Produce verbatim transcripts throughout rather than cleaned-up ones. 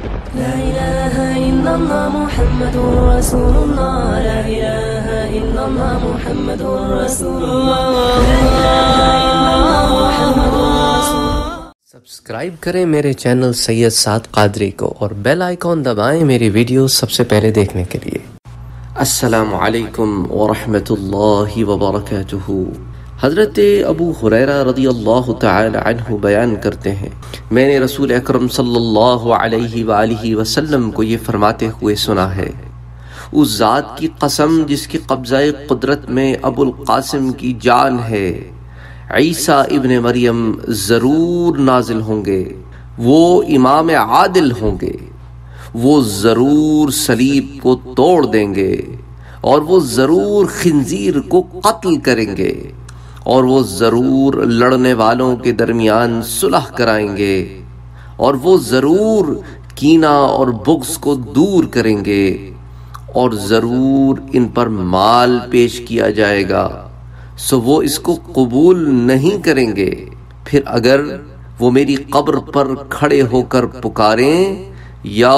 لا إله إلا الله محمد رسول الله لا إله إلا الله محمد رسول الله لا إله إلا الله محمد رسول الله. سبسکرائب کریں میرے چینل سید سعد قادری کو اور بیل آئیکن دبائیں میری ویڈیو سب سے پہلے دیکھنے کے لیے. السلام علیکم ورحمۃ اللہ وبرکاتہ. حضرت ابو ہریرہ رضی اللہ تعالی عنہ بیان کرتے ہیں، میں نے رسول اکرم صلی اللہ علیہ وآلہ وسلم کو یہ فرماتے ہوئے سنا ہے، اس ذات کی قسم جس کی قبضہ قدرت میں ابو القاسم کی جان ہے، عیسیٰ ابن مریم ضرور نازل ہوں گے، وہ امام عادل ہوں گے، وہ ضرور صلیب کو توڑ دیں گے، اور وہ ضرور خنزیر کو قتل کریں گے، اور وہ ضرور لڑنے والوں کے درمیان صلح کرائیں گے، اور وہ ضرور کینہ اور بغض کو دور کریں گے، اور ضرور ان پر مال پیش کیا جائے گا، سو وہ اس کو قبول نہیں کریں گے، پھر اگر وہ میری قبر پر کھڑے ہو کر پکاریں یا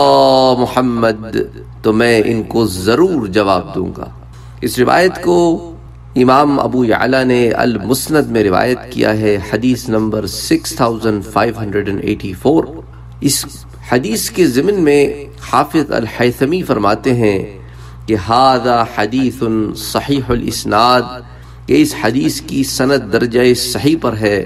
محمد تو میں ان کو ضرور جواب دوں گا. اس روایت کو امام ابو یعلا نے المسند میں روایت کیا ہے، حدیث نمبر six thousand five hundred eighty four. اس حدیث کے ضمن میں حافظ الحیثمی فرماتے ہیں کہ ھذا حدیث صحیح الاسناد، کہ اس حدیث کی سند درجہ صحیح پر ہے.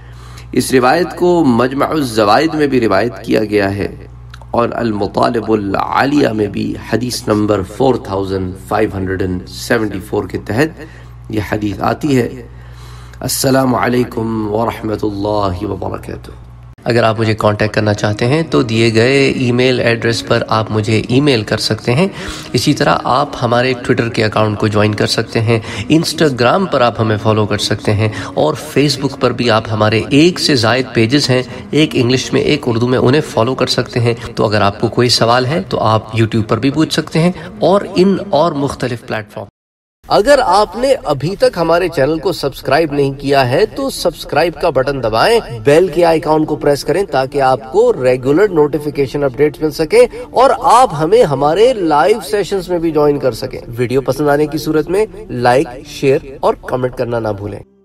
اس روایت کو مجمع الزوائد میں بھی روایت کیا گیا ہے، اور المطالب العالیہ میں بھی حدیث نمبر four thousand five hundred seventy four کے تحت یہ حدیث آتی ہے. السلام علیکم ورحمۃ اللہ وبرکاتہ. اگر آپ مجھے کانٹیکٹ کرنا چاہتے ہیں تو دیے گئے ای میل ایڈریس پر آپ مجھے ای میل کر سکتے ہیں. اسی طرح آپ ہمارے ٹویٹر کے اکاؤنٹ کو جوائن کر سکتے ہیں، انسٹاگرام پر آپ ہمیں فالو کر سکتے ہیں، اور فیس بک پر بھی آپ ہمارے ایک سے زائد پیجز ہیں، ایک انگلش میں ایک اردو میں، انہیں فالو کر سکتے ہیں. تو اگر آپ کو کوئی سوال ہے تو آپ یوٹیوب پر بھی پوچھ سکتے ہیں، اور ان اور مختلف پلیٹ فارم. اگر آپ نے ابھی تک ہمارے چینل کو سبسکرائب نہیں کیا ہے تو سبسکرائب کا بٹن دبائیں، بیل کے آئیکن کو پریس کریں تاکہ آپ کو ریگولر نوٹیفیکیشن اپڈیٹس مل سکے، اور آپ ہمیں ہمارے لائیو سیشنز میں بھی جوائن کر سکیں. ویڈیو پسند آنے کی صورت میں لائک، شیئر اور کمنٹ کرنا نہ بھولیں.